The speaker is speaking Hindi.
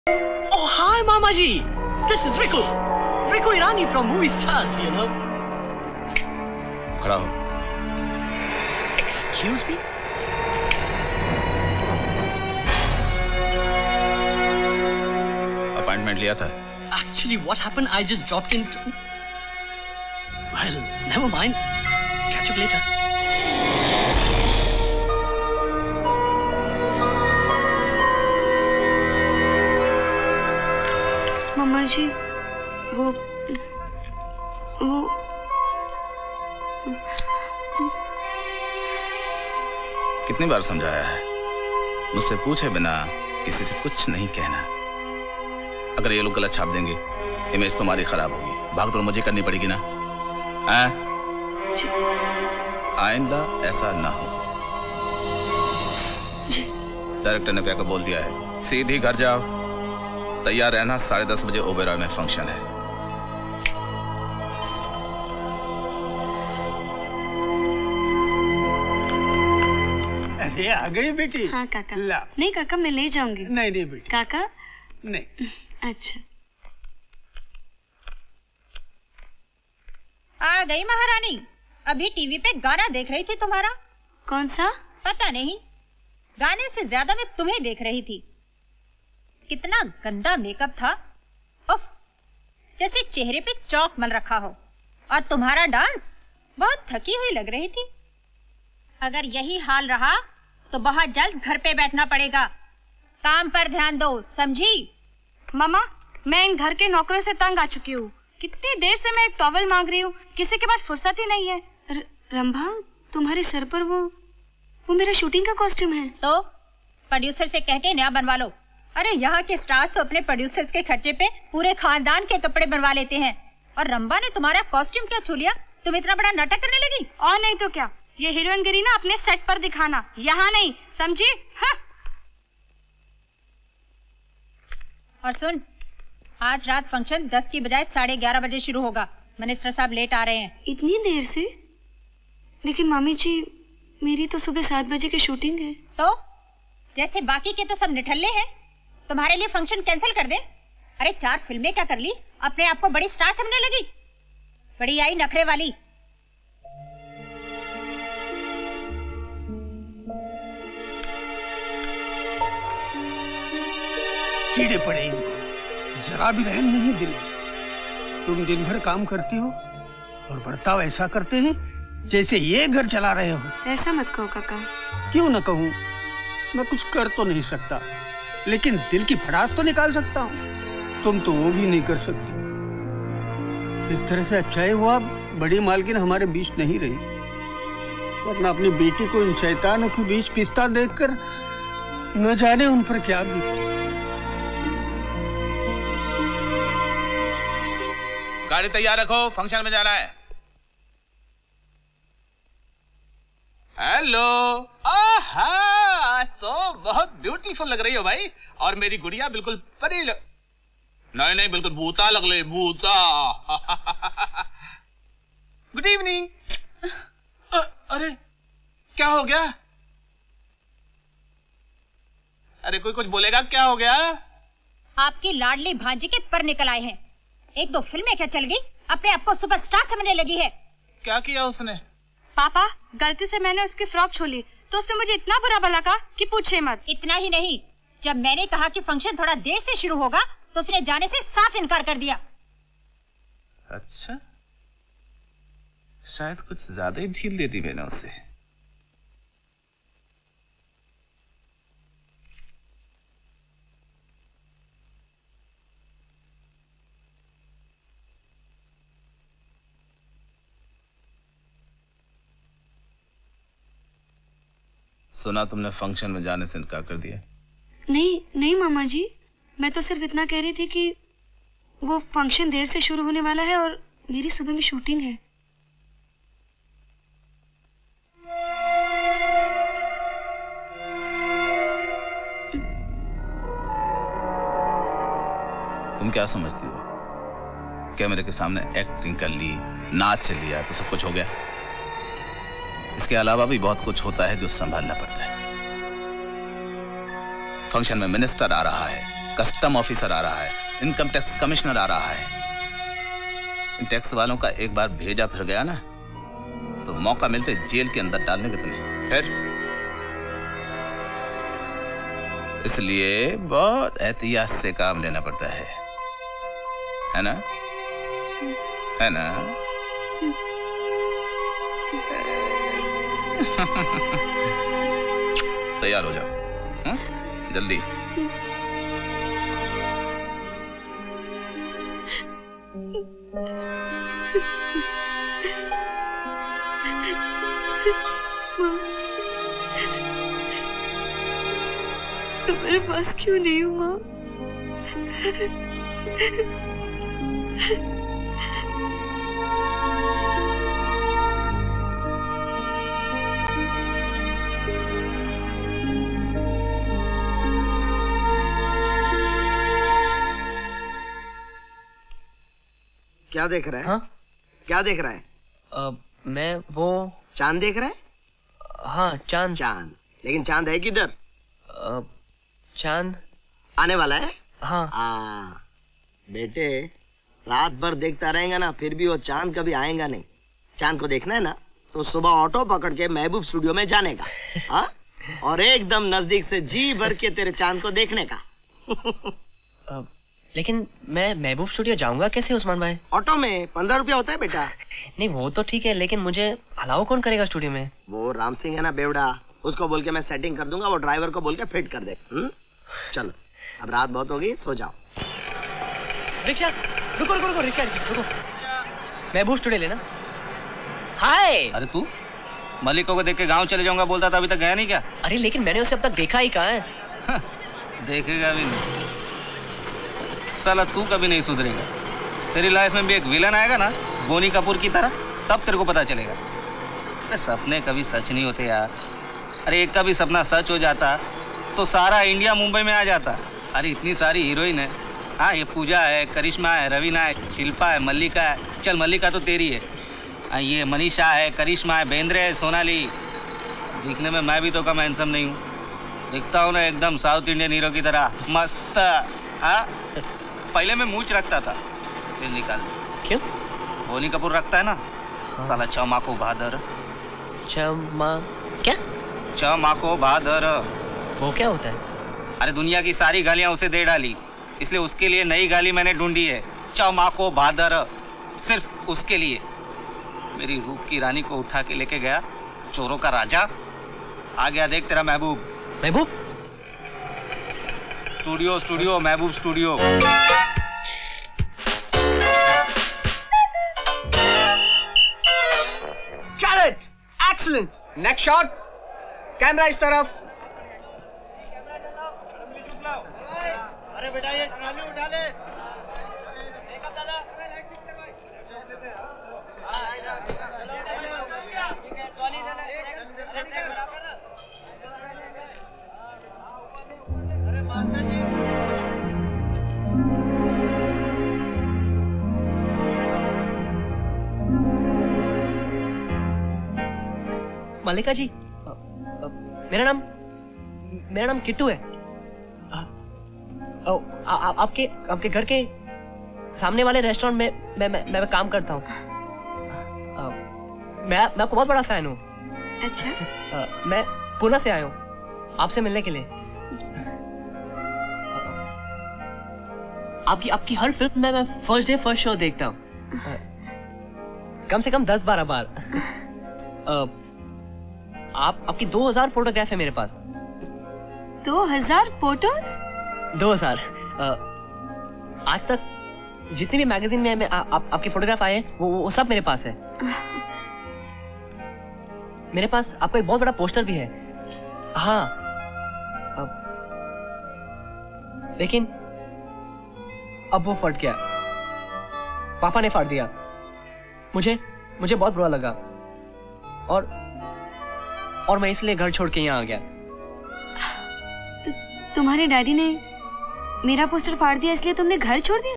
Oh, hi, Mama Ji. This is Riku. Riku Irani from Movie Stars, you know. खड़ा हो। Excuse me? अपॉइंटमेंट लिया था? Actually, what happened? I just dropped in. Well, never mind. Catch up later. मम्मा जी, वो कितनी बार समझाया है, मुझसे पूछे बिना किसी से कुछ नहीं कहना। अगर ये लोग गलत छाप देंगे, इमेज तुम्हारी खराब होगी। भागदौड़ मुझे करनी पड़ेगी ना? आइंदा ऐसा ना हो। डायरेक्टर ने क्या बोल दिया है, सीधी घर जाओ, तैयार रहना। 10:30 बजे ओबेरॉय में फंक्शन है। अरे आ गई बेटी? हाँ काका। ला। नहीं काका, मैं ले जाऊंगी। नहीं नहीं बेटी। काका? नहीं। अच्छा। आ गई महारानी। अभी टीवी पे गाना देख रही थी तुम्हारा। कौन सा? पता नहीं, गाने से ज्यादा मैं तुम्हें देख रही थी। कितना गंदा मेकअप था। उफ, जैसे चेहरे पे चौक मल रखा हो। और तुम्हारा डांस, बहुत थकी हुई लग रही थी। अगर यही हाल रहा तो बहुत जल्द घर पे बैठना पड़ेगा। काम पर ध्यान दो, समझी? मामा, मैं इन घर के नौकरों से तंग आ चुकी हूँ। कितनी देर से मैं एक टॉवल मांग रही हूँ, किसी के पास फुर्सत ही नहीं है। रंभा, तुम्हारे सर पर वो मेरा शूटिंग का कॉस्ट्यूम है। तो प्रोड्यूसर से कह के नया बनवा लो। अरे यहाँ के स्टार्स तो अपने प्रोड्यूसर्स के खर्चे पे पूरे खानदान के कपड़े बनवा लेते हैं। और रंभा ने तुम्हारा कॉस्ट्यूम क्या छू लिया? तुम इतना बड़ा नाटक करने लगी? और नहीं तो क्या, ये हीरोइनगिरी ना अपने सेट पर दिखाना, यहाँ नहीं, समझी? हाँ। और सुन, आज रात फंक्शन 10 की बजाय 11:30 बजे शुरू होगा। मिनिस्टर साहब लेट आ रहे हैं। इतनी देर से? लेकिन मामी जी, मेरी तो सुबह 7 बजे की शूटिंग है। तो जैसे बाकी के तो सब निठल्ले हैं, तुम्हारे लिए फंक्शन कैंसिल कर दे? अरे 4 फिल्में क्या कर ली, अपने आप को बड़ी स्टार समझने लगी। बड़ी आई नखरे वाली। कीड़े पड़े इनको, जरा भी रहम नहीं दिल में। तुम दिन भर काम करती हो और बर्ताव ऐसा करते हैं जैसे ये घर चला रहे हो। ऐसा मत कहो काका। क्यों न कहूँ? मैं कुछ कर तो नहीं सकता, लेकिन दिल की भड़ास तो निकाल सकता हूँ। तुम तो वो भी नहीं कर सकती। एक तरह से अच्छा ही हुआ बड़ी मालकिन हमारे बीच नहीं रही, वरना अपनी बेटी को इन शैतानों के बीच पिसता देखकर न जाने उन पर क्या बीती। गाड़ी तैयार रखो, फंक्शन में जाना है। हेलो। आहा, आज तो बहुत ब्यूटीफुल लग रही हो भाई। और मेरी गुड़िया बिल्कुल परी नहीं नहीं, बिल्कुल भूता लग रही, भूता। Good evening. अरे क्या हो गया? अरे कोई कुछ बोलेगा? क्या हो गया? आपकी लाडली भांजी के पर निकल आए हैं। 1-2 फिल्में क्या चल गई, अपने आप को सुपरस्टार समझने लगी है। क्या किया उसने? पापा, गलती से मैंने उसकी फ्रॉक छू ली तो उसने मुझे इतना बुरा भला कहा कि पूछे मत। इतना ही नहीं, जब मैंने कहा कि फंक्शन थोड़ा देर से शुरू होगा तो उसने जाने से साफ इनकार कर दिया। अच्छा, शायद कुछ ज्यादा ही ढील दे दी मैंने उसे। सुना तुमने फंक्शन में जाने से इनकार कर दिया? नहीं नहीं मामा जी, मैं तो सिर्फ इतना कह रही थी कि वो फंक्शन देर से शुरू होने वाला है और मेरी सुबह में शूटिंग है। तुम क्या समझती हो? कैमरे के सामने एक्टिंग कर ली, नाच लिया तो सब कुछ हो गया? इसके अलावा भी बहुत कुछ होता है जो संभालना पड़ता है। फंक्शन में मिनिस्टर आ रहा है, कस्टम ऑफिसर आ रहा है, इनकम टैक्स कमिश्नर आ रहा है। इन टैक्स वालों का एक बार भेजा फिर गया ना, तो मौका मिलते जेल के अंदर डाल देंगे तुम्हें। फिर इसलिए बहुत एहतियात से काम लेना पड़ता है ना? है ना? तैयार हो जाओ, जल्दी। तुम्हारे पास क्यों नहीं हूँ माँ? क्या देख रहा है? हाँ? क्या देख रहा है? मैं वो चांद देख रहा है? हाँ, चांद। चांद? लेकिन चांद है किधर? चांद आने वाला है। हाँ। बेटे, रात भर देखता रहेगा ना, फिर भी वो चांद कभी आएगा नहीं। चांद को देखना है ना, तो सुबह ऑटो पकड़ के महबूब स्टूडियो में जाने का, हाँ? और एकदम नजदीक से जी भर के तेरे चांद को देखने का। लेकिन मैं महबूब स्टूडियो जाऊंगा कैसे उस्मान भाई? ऑटो में 15 रुपया होता है बेटा। नहीं वो तो ठीक है, लेकिन मुझे अलाउ कौन करेगा स्टूडियो में? वो राम सिंह है ना बेवड़ा, उसको बोल के मैं सेटिंग कर दूंगा, वो ड्राइवर को बोल के फिट कर दे। चलो, अब रात बहुत हो गई, सो जाओ। रिक्शा, रुको रुको रुको, रिक्शा रुको। महबूब स्टूडियो लेना। हाय। अरे तू मलिकों को देख के गांव चले जाऊंगा बोलता था, अभी तक गया नहीं क्या? अरे लेकिन मैंने उसे अब तक देखा ही कहाँ है। देखेगा भी नहीं साला, तू कभी नहीं सुधरेगा। तेरी लाइफ में भी एक विलन आएगा ना, बोनी कपूर की तरह, तब तेरे को पता चलेगा। अरे सपने कभी सच नहीं होते यार। अरे एक का भी सपना सच हो जाता तो सारा इंडिया मुंबई में आ जाता। अरे इतनी सारी हीरोइन है। हाँ, ये पूजा है, करिश्मा है, रवीना है, शिल्पा है, मल्लिका है। चल मल्लिका तो तेरी है। हाँ, ये मनीषा है, करिश्मा है, बेंद्रे है, सोनाली। दिखने में मैं भी तो कम हैंडसम नहीं हूँ। दिखता हूँ ना एकदम साउथ इंडियन हीरो की तरह, मस्त। हाँ, पहले मैं मूंछ रखता था, फिर निकाल दिया। क्यों? बोनी कपूर रखता है ना। हाँ। साला चमाको बहादुर। क्या? चमाको बहादुर वो क्या होता है? अरे दुनिया की सारी गालियां उसे दे डाली, इसलिए उसके लिए नई गाली मैंने ढूंढी है, चमाको बहादुर। सिर्फ उसके लिए। मेरी रूप की रानी को उठा के लेके गया, चोरों का राजा। आ गया देख तेरा Mehboob. Mehboob? Studio studio, Mehboob studio. Got it! Excellent! Next shot. Camera इस तरफ। अरे बेटा ये ट्रॉली उठा ले। मल्लिका जी, मेरा नाम किट्टू है। आपके घर के सामने वाले रेस्टोरेंट में मैं काम करता हूँ। मैं आपको बहुत बड़ा फैन हूँ। अच्छा। मैं पुणे से आया हूँ आपसे मिलने के लिए। आपकी हर फिल्म में मैं फर्स्ट डे फर्स्ट शो देखता हूँ, कम से कम 10-12 बार। आपकी 2000 फोटोग्राफ है मेरे पास। 2000 फोटोज? 2000। आज तक जितनी भी मैगजीन में आपके फोटोग्राफ आए हैं वो सब मेरे पास है। मेरे पास आपका एक बहुत बड़ा पोस्टर भी है। हाँ, लेकिन अब वो फट गया, पापा ने फाड़ दिया। मुझे बहुत बुरा लगा और मैं इसलिए घर छोड़ के यहाँ आ गया। तुम्हारे डैडी ने मेरा पोस्टर फाड़ दिया इसलिए तुमने घर छोड़ दिया?